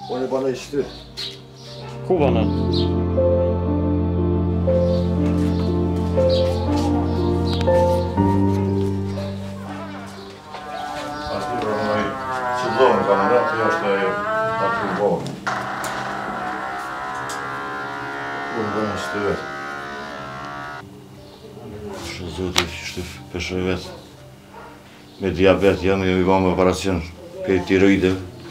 Onu bana istiyor. Ku bana. Сезон командant, я что от футбола. Он бana istiyor. Що зуди, що пешевет. Me diabet, jam imam operacion për tiroide.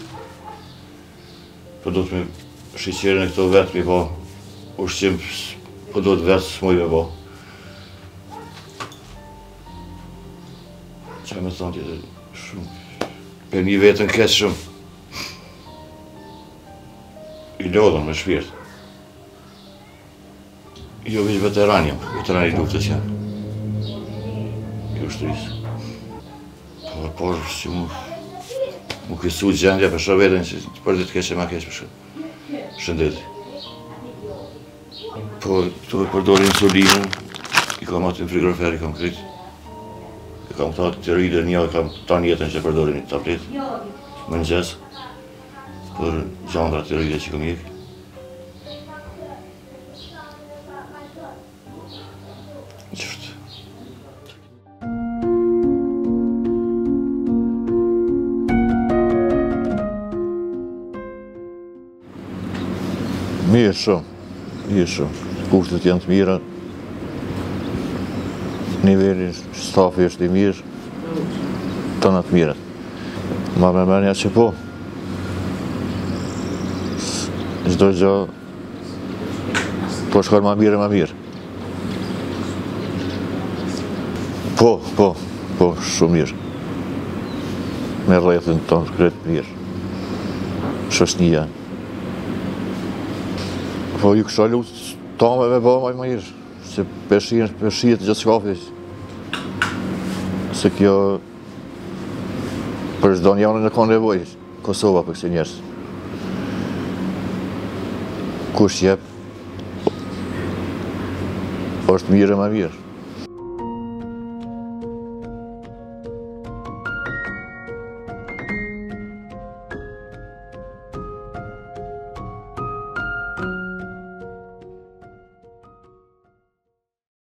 Po do të me sheqerin e këto vetë mi po ushqim, po do të vetë s'moj me po. Qa me thonë tjetër, shumë, për një vetën keq shumë. I lodhën me shpirt. Jo veç veteran jam, veteran I luftës jam. I ushtrisë. Por si mu kësu gjendja për shëvetën që për dhe të keqe ma keqe për shëndeti. Po këtu e përdori insulinën, I kam atë në frigorifer, I kam krit. I kam ta tiroide një, I kam ta njetën që përdori një tablet. Më në gjes, për gjandra tiroide që kam jek. Qështë. Mirë shumë. Kushtet janë të mira. Niveli stafi është I mirë. Tëna të mirët. Ma me menja që po. Çdo gjë po shkon ma mirë. Po, shumë mirë. Me rrethin tonë kretë mirë. Shoqënia. Po ju kësha lutë tome me bëma I mirë, se përshijet gjithë shkafi. Se kjo për çdo njëri në ka nevojë, Kosova për kësi njerëz. Kush jep, është mirë e ma mirë.